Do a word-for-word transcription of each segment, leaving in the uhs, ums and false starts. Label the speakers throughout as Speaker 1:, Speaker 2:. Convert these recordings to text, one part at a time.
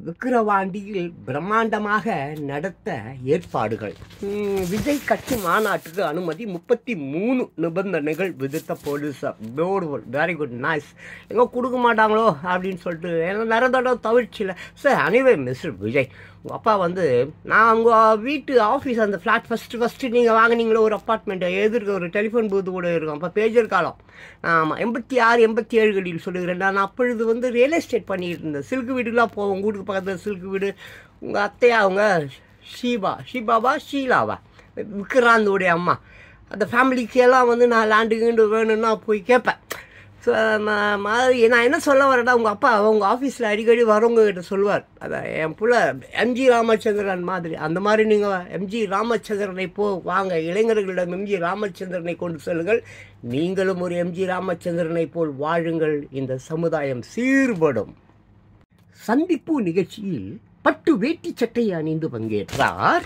Speaker 1: விக்கிரவாண்டியில் பிரம்மாண்டமாக நடத்த ஏற்பாடுகள். விஜய் கட்சி மாநாட்டுக்கு அனுமதி. முப்பத்தி மூணு நிபந்தனைகள் விதித்த போலீஸ். Very good, nice. எங்கே கொடுக்க மாட்டாங்களோ அப்படின்னு சொல்லிட்டு நிறைய தடவை தவிர்ச்சில்ல சார். அனிவே மிஸ்டர் விஜய், உங்கள் அப்பா வந்து நான் உங்கள் வீட்டு ஆஃபீஸ் அந்த ஃப்ளாட் ஃபஸ்ட்டு ஃபஸ்ட்டு நீங்கள் வாங்கினீங்களோ ஒரு அப்பார்ட்மெண்ட்டை எதிர்க்க ஒரு டெலிஃபோன் பூத்து கூட இருக்கும். அப்போ பேஜர் காலம். ஆமாம், எண்பத்தி ஆறு எண்பத்தி ஏழுகளில் சொல்லுகிறேன். நான் அப்பொழுது வந்து ரியல் எஸ்டேட் பண்ணிகிட்டு இருந்தேன். சில்க்கு வீடுலாம் போவோம். வீட்டுக்கு பக்கத்தில் சில்க்கு வீடு. உங்கள் அத்தையா அவங்க ஷீபா ஷீபாவா ஷீலாவா விக்ராந்தோடைய அம்மா. அந்த ஃபேமிலிக்கு எல்லாம் வந்து நான் லேண்டு கீண்டு வேணும்னா போய் கேட்பேன். ஸோ நான் என்ன சொல்ல வரேன்னா, உங்கள் அப்பா உங்கள் ஆஃபீஸில் அடிக்கடி வரவங்க கிட்ட சொல்லுவார், அதான் என் புள்ள எம்ஜி ராமச்சந்திரன் மாதிரி. அந்த மாதிரி நீங்கள் எம்ஜி ராமச்சந்திரனை போ வாங்க, இளைஞர்களிடம் எம்ஜி ராமச்சந்திரனை கொண்டு செல்லுங்கள், நீங்களும் ஒரு எம்ஜி ராமச்சந்திரனை போல் வாழுங்கள், இந்த சமுதாயம் சீர்படும். சந்திப்பு நிகழ்ச்சியில் பட்டு வேட்டி சட்டையை அணிந்து பங்கேற்றார்.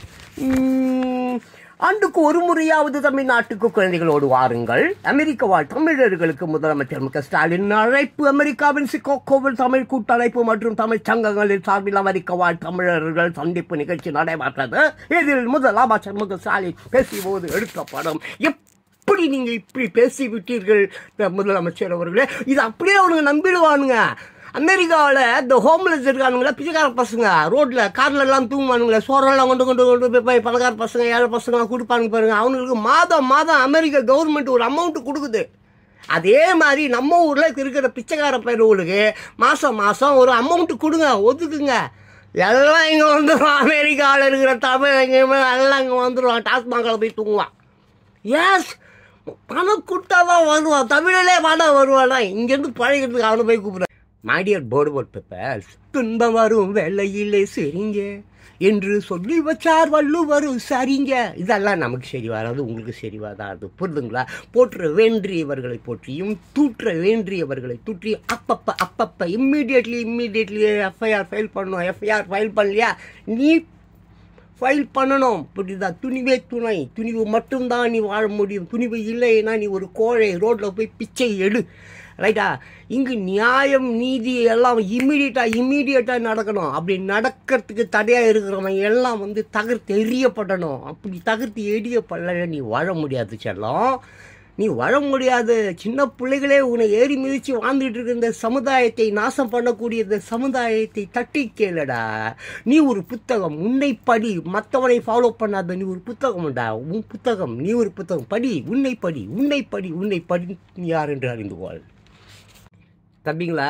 Speaker 1: ஆண்டுக்கு ஒரு முறையாவது தமிழ்நாட்டுக்கு குழந்தைகளோடு வாருங்கள். அமெரிக்க வாழ் தமிழர்களுக்கு முதலமைச்சர் மு க ஸ்டாலின் அழைப்பு. அமெரிக்காவின் சிகாகோவில் தமிழ் கூட்டமைப்பு மற்றும் தமிழ் சங்கங்களின் சார்பில் அமெரிக்க வாழ் தமிழர்கள் சந்திப்பு நிகழ்ச்சி நடைபெற்றது. இதில் முதலமைச்சர் மு க ஸ்டாலின் பேசியபோது எடுத்த படம். எப்படி நீங்க இப்படி பேசிவிட்டீர்கள் முதலமைச்சர் அவர்களே? இது அப்படியே அவனுங்க நம்பிடுவானுங்க. அமெரிக்காவில் இந்த ஹோம்லெஸ் இருக்கானுங்களா, பிச்சைக்கார பசங்க ரோட்டில் காரில் எல்லாம் தூங்குவானுங்களே, சோறெல்லாம் கொண்டு கொண்டு கொண்டு போய் பணக்கார பசங்க ஏழை பசங்களாம் கொடுப்பானுங்க பாருங்க. அவனுங்களுக்கு மாதம் மாதம் அமெரிக்க கவர்மெண்ட் ஒரு அமௌண்ட்டு கொடுக்குது. அதே மாதிரி நம்ம ஊரில் இருக்கிற பிச்சைக்கார பயிர்களுக்கு மாதம் மாதம் ஒரு அமௌண்ட்டு கொடுங்க, ஒதுக்குங்க. எல்லாம் இங்கே வந்துடும். அமெரிக்காவில் இருக்கிற தமிழ் எல்லாம் இங்கே வந்துடுவான். டாஸ்மாகில் போய் தூங்குவான். எஸ், பணம் கொடுத்தா தான் வருவான். தமிழிலே பணம் வருவானா? இங்கேருந்து பழகிறதுக்கு அவனை போய் கூப்பிட்றேன். My dear board papers, துன்பம் வரும் வேலையிலே சரிங்க என்று சொல்லி வச்சார் வள்ளுவர் சரிங்க. இதெல்லாம் நமக்கு சரி வராது, உங்களுக்கு சரி வராது, புரிதுங்களா? போற்ற வேண்டியவர்களை போற்றியும் தூற்ற வேண்டியவர்களை தூற்றி அப்பப்ப அப்பப்ப இம்மிடியட்லி இம்மிடியட்லி எஃப்ஐஆர் ஃபைல் பண்ணணும். எஃப்ஐஆர் ஃபைல் பண்ணலையா, நீ ஃபைல் பண்ணணும். புரியுதா? துணிவே துணை. துணிவு மட்டும்தான் நீ வாழ முடியும். துணிவு இல்லைன்னா நீ ஒரு கோழை, ரோட்டில் போய் பிச்சை எடு. ரைட்டா? இங்கு நியாயம் நீதி எல்லாம் இம்மிடியட்டாக இம்மிடியட்டாக நடக்கணும். அப்படி நடக்கிறதுக்கு தடையாக இருக்கிறவங்க எல்லாம் வந்து தகர்த்து எரியப்படணும். அப்படி தகர்த்து எரியப்படல நீ வாழ முடியாது செல்லம், நீ வாழ முடியாது. சின்ன பிள்ளைகளே உன்னை ஏறி மிதித்து வாழ்ந்துட்டு இருக்க இந்த சமுதாயத்தை நாசம் பண்ணக்கூடிய இந்த சமுதாயத்தை தட்டி கேளடா. நீ ஒரு புத்தகம், உன்னை படி, மற்றவனை ஃபாலோ பண்ணாத. நீ ஒரு புத்தகம்டா, உன் புத்தகம், நீ ஒரு புத்தகம் படி, உன்னை படி, உன்னை படி, உன்னை படி யார் என்று அறிந்து கொள். தம்பிங்களா,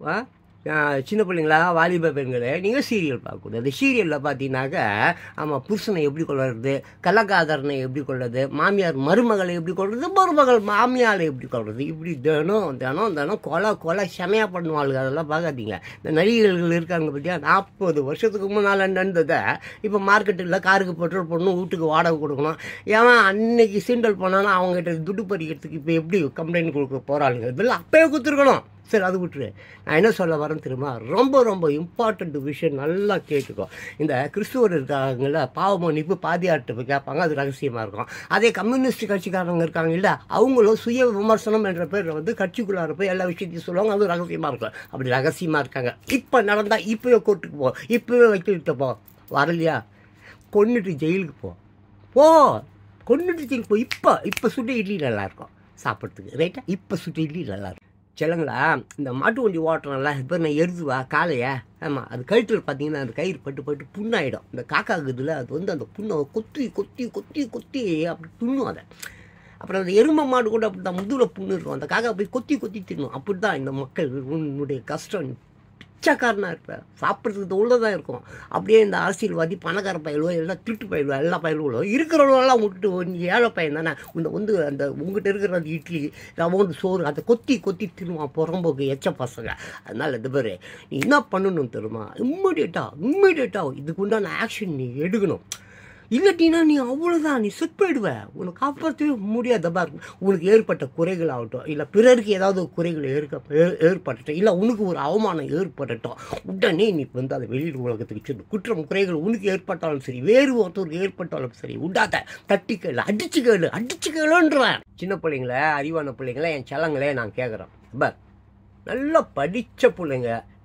Speaker 1: சின்ன பிள்ளைங்களா, வாலிப பெண்களே, நீங்கள் சீரியல் பார்க்கக்கூடாது. சீரியலில் பார்த்தீங்கன்னாக்கா, ஆமாம், புருஷனை எப்படி கொள்வது, கள்ளக்காதரனை எப்படி கொள்வது, மாமியார் மருமகளை எப்படி கொள்வது, மருமகள் மாமியாரை எப்படி கொள்வது, இப்படி தினம் தினம் தினம் கொலை கொலை செமையாக பண்ணுவாளுங்க. அதெல்லாம் பார்க்காதீங்க. இந்த நடிகர்கள் இருக்காங்க பற்றியா, நாற்பது வருஷத்துக்கு முன்னால் நடந்ததை இப்போ மார்க்கெட்டில் காருக்கு பெட்ரோல் போடணும், வீட்டுக்கு வாடகை கொடுக்கணும். ஏன் அன்னைக்கு சீண்டல் பண்ணாலும் அவங்ககிட்ட துட்டு பறிக்கிறதுக்கு இப்போ எப்படி கம்ப்ளைண்ட் கொடுக்க போகிறாளுங்க. இதெல்லாம் அப்பயே கொடுத்துருக்கணும். சரி, அது விட்டுரு. நான் என்ன சொல்ல வரேன்னு தெரியுமா? ரொம்ப ரொம்ப இம்பார்ட்டண்ட் விஷயம், நல்லா கேட்டுக்கோ. இந்த கிறிஸ்துவர் இருக்காங்கல்ல, பாவ மன்னிப்பு பாதியார்ட்ட போய் கேட்பாங்க, அது ரகசியமாக இருக்கும். அதே கம்யூனிஸ்ட் கட்சிக்காரங்க இருக்காங்க இல்லை, அவங்களும் சுய விமர்சனம் என்ற பேர் வந்து கட்சிக்குள்ளார போய் எல்லா விஷயத்தையும் சொல்லுவாங்க, அது ரகசியமாக இருக்கும். அப்படி ரகசியமாக இருக்காங்க. இப்போ நடந்தால் இப்போவே கோர்ட்டுக்கு போ, இப்போவே வைக்கிட்டு போ. வரலையா, கொன்னுட்டு ஜெயிலுக்கு போ போ கொன்னுட்டு ஜெயிலுக்கு போ. இப்போ இப்போ சுட்டு இட்லி நல்லாயிருக்கும் சாப்பிட்றதுக்கு. ரைட்டா? இப்போ சுட்டு இட்லி நல்லாயிருக்கும். சொல்லுங்களா, இந்த மாட்டு வண்டி ஓட்டுறோம்ல, இப்போ நான் எருதுவா காலையா, ஆமாம், அது கழுத்தில் பார்த்தீங்கன்னா அந்த கயிறு பட்டு பட்டு புண்ணாயிடும். இந்த காக்காக்கு இதில் அது வந்து அந்த புண்ணை கொத்தி கொத்தி கொத்தி கொத்தி அப்படி துண்ணும். அதை அப்புறம் அந்த எருமை மாடு கூட அப்படி தான் முதுகில் புண்ணு இருக்கும். அந்த காக்கா போய் கொத்தி கொத்தி தின்னும். அப்படி தான் இந்த மக்கள், உன்னுடைய கஷ்டம். பிச்சைக்காரனாக இருப்பேன், சாப்பிட்றதுக்கு உள்ளதான் இருக்கும். அப்படியே இந்த அரசியல்வாதி பணக்கார பயிலுவோ எல்லாம் திருட்டு பயிலுவோ எல்லா பயிலுவோ இருக்கிறவங்களெல்லாம் விட்டுட்டு ஏழை பையன் தானே உன்னை வந்து அந்த உங்ககிட்ட இருக்கிற அந்த இட்லி ரவுண்டு சோறு அதை கொத்தி கொத்தி திருவான் புறம்போக்கு எச்ச பசங்க. அதனால் இந்த பேர் நீ என்ன பண்ணணும் தெரியுமா? இம்மிடியட்டாக இம்மிடியட்டாக இதுக்கு உண்டான ஆக்ஷன் நீ எடுக்கணும். இல்லாட்டினா நீ அவ்வளோதான், நீ செட் போயிடுவ. உனக்கு காப்பாற்றவே முடியாதப்பா இருக்கும். உனக்கு ஏற்பட்ட குறைகள் ஆகட்டும், இல்லை பிறருக்கு ஏதாவது குறைகள் ஏற்க ஏற்பட்டுட்டோம், இல்லை உனக்கு ஒரு அவமானம் ஏற்பட்டுட்டோம், உடனே நீ வந்து அதை வெளியில் உலகத்துக்கு சொல்லு. குற்றம் குறைகள் உனக்கு ஏற்பட்டாலும் சரி, வேறு ஒருத்தருக்கு ஏற்பட்டாலும் சரி, விடாத, தட்டி கேளு, அடிச்சு கேளு, அடிச்சு கேளுன்றேன். சின்ன பிள்ளைங்கள, அறிவான பிள்ளைங்கள, என் செல்லங்களே நான் கேட்குறேன். பா, நல்லா படித்த பிள்ளைங்க,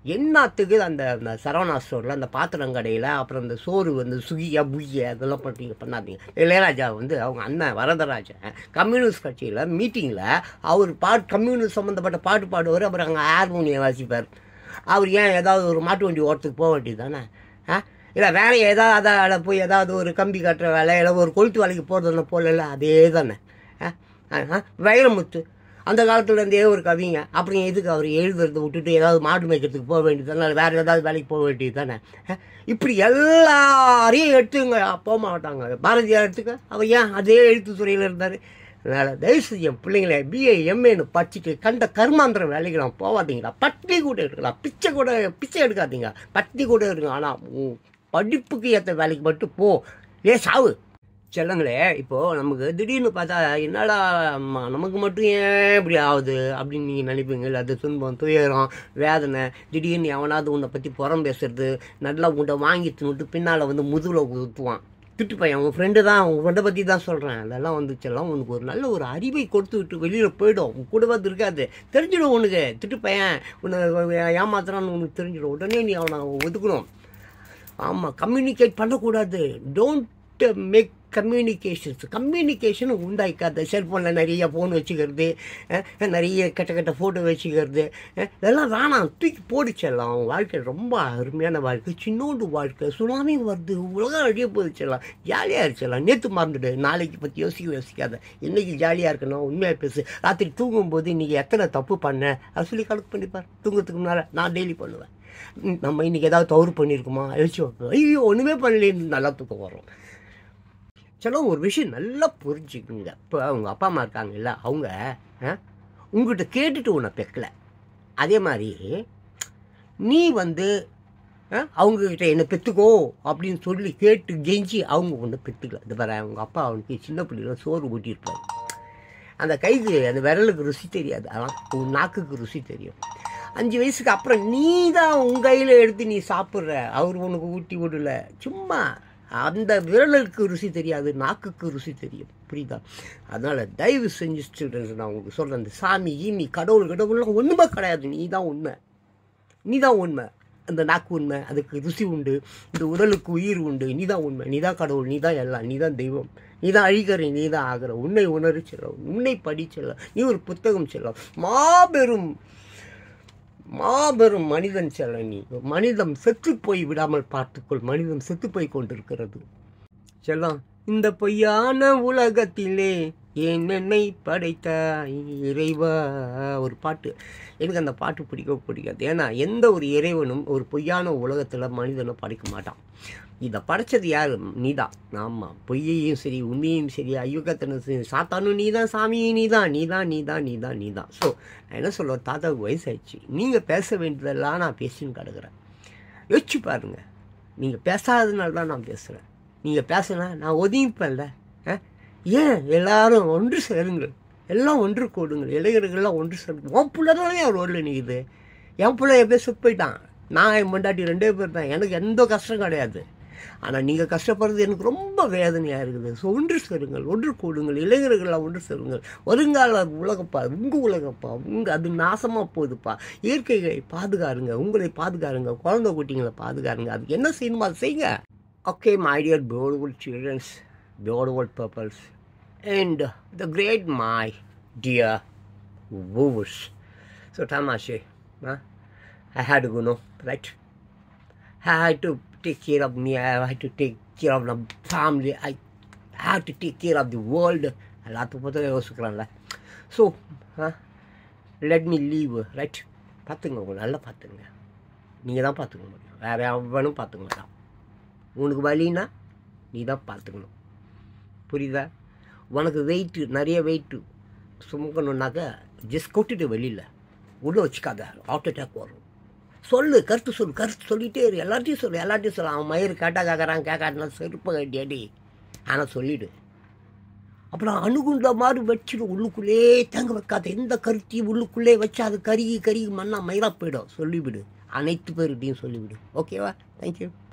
Speaker 1: என்னத்துக்கு அந்த அந்த சரவணா ஸ்டோரில் அந்த பாத்திரம் கடையில் அப்புறம் இந்த சோறு வந்து சுகியா புய்யா அதெல்லாம் பண்ணுறீங்க பண்ணாதீங்க. இளையராஜா வந்து அவங்க அண்ணன் வரதராஜன் கம்யூனிஸ்ட் கட்சியில் மீட்டிங்கில் அவர் பாட்டு கம்யூனிஸ்ட் சம்மந்தப்பட்ட பாட்டு பாடுவார், அப்புறம் அங்கே ஹார்மோனியம் வாசிப்பார். அவர் ஏன் ஏதாவது ஒரு மாட்டு வண்டி ஓரத்துக்கு போக வேண்டியது தானே? ஆ இல்லை வேலை ஏதாவது அதை போய் ஏதாவது ஒரு கம்பி கட்டுற வேலை இல்லை ஒரு கொளுத்து வேலைக்கு போகிறதுன்னு போகல, அதே தானே. ஆ வைரமுத்து அந்த காலத்துலேருந்தே ஒரு கவிங்க, அப்படி எதுக்கு அவர் எழுதுறதை விட்டுட்டு ஏதாவது மாடு மேய்க்கிறதுக்கு போக வேண்டியது தானே, வேறு ஏதாவது வேலைக்கு போக வேண்டியது தானே. இப்படி எல்லாரையும் எடுத்துங்க போக மாட்டாங்க. பாரதியார் எடுத்துக்க, அவர் ஏன் அதே எழுத்துத்துறையில் இருந்தார். அதனால் தயவு செஞ்சு என் பிள்ளைங்கள பிஏ எம்ஏன்னு படிச்சுட்டு கண்ட கர்மாந்திர வேலைக்கெல்லாம் போகாதீங்களா. பட்டி கூட எடுக்கலாம், பிச்சை கூட பிச்சை எடுக்காதீங்க, பட்டி கூட இருங்க. ஆனால் படிப்புக்கு ஏற்ற வேலைக்கு மட்டும் போ, ஏ சாவு செல்லங்களே. இப்போது நமக்கு திடீர்னு பார்த்தா என்னடா நமக்கு மட்டும் ஏன் இப்படி ஆகுது அப்படின்னு நீங்கள் நினைப்பீங்க. இல்லை அது துன்பம் துயரம் வேதனை, திடீர்னு எவனாவது உன்னை பற்றி புறம் பேசுறது, நல்லா உன்னை வாங்கி தின்னுட்டு பின்னால் வந்து முதுகில் ஊற்றுவான். திட்டு பையன் உங்கள் ஃப்ரெண்டு தான், உங்கள் ஃப்ரெண்டை பற்றி தான் சொல்கிறேன். அதெல்லாம் வந்துச்செல்லாம் உனக்கு ஒரு நல்ல ஒரு அறிவை கொடுத்து விட்டு வெளியில் போயிடும். உன் கூட வந்து இருக்காது, தெரிஞ்சிடும் உனக்கு. திட்டு பையன் உன்னை ஏமாத்துறான்னு உனக்கு தெரிஞ்சிடும். உடனே நீ அவனை ஒதுக்கணும். ஆமாம், கம்யூனிகேட் பண்ணக்கூடாது. டோன்ட் மேக் கம்யூனிகேஷன்ஸ் கம்யூனிகேஷன் உண்டாய்க்காது. செல்ஃபோனில் நிறைய ஃபோன் வச்சுக்கிறது, நிறைய கெட்ட கெட்ட ஃபோட்டோ வச்சுக்கிறது, இதெல்லாம் வேணாம், தூக்கி போடிச்சிடலாம். அவன் வாழ்க்கை ரொம்ப அருமையான வாழ்க்கை, சின்னோண்டு வாழ்க்கை. சுனாமி வருது, உலகம் அழிய போதிச்சிடலாம், ஜாலியாக இருச்சிடலாம். நேற்று மறந்துடு, நாளைக்கு பற்றி யோசிக்க யோசிக்காத. இன்றைக்கி ஜாலியாக இருக்கணும், உண்மையாக பேசு. ராத்திரி தூங்கும்போது இன்றைக்கி எத்தனை தப்பு பண்ணேன் அதை சொல்லி கணக்கு பண்ணிப்பார். தூங்குறதுக்கு முன்னால் நான் டெய்லி பண்ணுவேன். நம்ம இன்றைக்கி ஏதாவது தவறு பண்ணியிருக்குமா எழுச்சி வைப்போம். ஐயோ ஒன்றுமே பண்ணலேன்னு நல்லா தூக்கம் வரும். சில ஒரு விஷயம் நல்லா புரிஞ்சுக்குங்க. இப்போ அவங்க அப்பா அம்மா இருக்காங்கல்ல, அவங்க உங்கள்கிட்ட கேட்டுட்டு உன்னை பெக்கலை. அதே மாதிரி நீ வந்து அவங்கக்கிட்ட என்னை பெற்றுக்கோ அப்படின்னு சொல்லி கேட்டு கெஞ்சி அவங்க ஒன்று பெற்றுக்கல. இது வேறு அவங்க அப்பா அவனுக்கு சின்ன பிள்ளைல சோறு ஊட்டியிருப்பார். அந்த கைக்கு அந்த விரலுக்கு ருசி தெரியாது, அதான் உன் நாக்குக்கு ருசி தெரியும். அஞ்சு வயசுக்கு அப்புறம் நீ தான் உன் கையில் எடுத்து நீ சாப்பிட்ற, அவர் உனக்கு ஊட்டி விடல. சும்மா அந்த விரலுக்கு ருசி தெரியாது, நாக்குக்கு ருசி தெரியும். புரியுதா? அதனால் தயவு செஞ்சு ஸ்டூடெண்ட்ஸ் நான் உங்களுக்கு சொல்கிறேன், அந்த சாமி ஈமி கடவுள் கடவுள்லாம் ஒன்றுமே கிடையாது. நீ தான் உண்மை, நீ தான் உண்மை. அந்த நாக்கு உண்மை, அதுக்கு ருசி உண்டு, இந்த உடலுக்கு உயிர் உண்டு. நீ தான் உண்மை, நீ தான் கடவுள், நீ தான் எல்லாம், நீ தான் தெய்வம், நீ தான் அழிக்கிற, நீ தான் ஆகிற. உன்னை உணர்வு செல்லும், உன்னை படி செல்லும், நீ ஒரு புத்தகம் செல்லும். மாபெரும் மாபெரும் மனிதன் செல்ல. நீ மனிதம் செத்து போய் விடாமல் பார்த்துக்கொள், மனிதம் செத்து போய் கொண்டிருக்கிறது செல்லம். இந்த பொய்யான உலகத்திலே ஏன் என்னை படைத்த இறைவா ஒரு பாட்டு. எனக்கு அந்த பாட்டு பிடிக்க பிடிக்காது. ஏன்னா எந்த ஒரு இறைவனும் ஒரு பொய்யான உலகத்தில் மனிதனை படைக்க மாட்டான். இதை படைச்சது யார்? நீ தான். ஆமாம், பொய்யையும் சரி உண்மையும் சரி ஐயோக்கத்தனும் சரி சாத்தானும் நீ தான், சாமியும் நீ தான், நீ தான் நீ தான் நீ தான் நீ தான். ஸோ நான் என்ன சொல்ல, தாத்தாவுக்கு வயசாகிடுச்சு, நீங்கள் பேச வேண்டியதெல்லாம் நான் பேசின்னு கிடக்குறேன். யோசிச்சு பாருங்கள், நீங்கள் பேசாததுனால தான் நான் பேசுகிறேன். நீங்கள் பேசினா நான் ஒதுங்கிப்பேன்ல. ஏன் எல்லாரும் ஒன்று சேருங்கள், எல்லாம் ஒன்று கூடுங்கள், இளைஞர்கள்லாம் ஒன்று சேருங்கள். உன் பிள்ளைதானே அவர் வரல நிற்குது. என் பிள்ளை எப்போ செத்து போயிட்டான், நான் என் பொண்டாட்டி ரெண்டே பேர் தான், எனக்கு எந்த கஷ்டம் கிடையாது. ஆனால் நீங்கள் கஷ்டப்படுறது எனக்கு ரொம்ப வேதனையாக இருக்குது. ஸோ ஒன்று சேருங்கள், ஒன்று கூடுங்கள், இளைஞர்கள்லாம் ஒன்று சேருங்கள். வருங்கால உலகப்பா, உங்கள் உலகப்பா, உங்கள் அது நாசமாக போகுதுப்பா. இயற்கைகளை பாதுகாருங்க, உங்களை பாதுகாருங்க, குழந்தை குட்டிங்களை பாதுகாருங்க. அதுக்கு என்ன செய்யணுமோ அதை செய்யுங்க. Okay my dear beautiful childrens, beautiful peoples and the great my dear viewers. So Tamashe, huh? I had to go, no, right? I had to take care of me, I had to take care of the family, I had to take care of the world. எல்லாத்துக்கும் பார்த்தா யோசிக்கிறான்ல. So let me leave, right? பார்த்துங்க, உங்களை நல்லா பார்த்துங்க. நீங்கள் தான் பார்த்துக்க முடியும், வேறு எவனும் பார்த்துக்க மாட்டான். உனக்கு வலின்னா நீ தான் பார்த்துக்கணும், புரியுதா? உனக்கு வெயிட்டு நிறைய வெயிட்டு சுமக்கணுன்னாக்கா ஜஸ்ட் கொட்டிட்டு வெளியில் உள்ளே வச்சுக்காத, ஹார்ட் அட்டாக் வரும். சொல்லு, கருத்து சொல்லு, கருத்து சொல்லிகிட்டே இரு, எல்லாத்தையும் சொல்லு, எல்லாத்தையும் சொல்லு. அவன் மயிறு கேட்டா கேட்குறான், கேட்காட்டினா செருப்ப கட்டியாடி, ஆனால் சொல்லிவிடு. அப்புறம் அணுகுண்ட மாதிரி வச்சுடு, உள்ளுக்குள்ளே தேங்க வைக்காத. எந்த கருத்தையும் உள்ளுக்குள்ளே வச்சு அது கருகி கருகி மண்ணா மயிராக போயிடும். சொல்லிவிடு, அனைத்து பேருகிட்டையும் சொல்லிவிடு. ஓகேவா? தேங்க்யூ.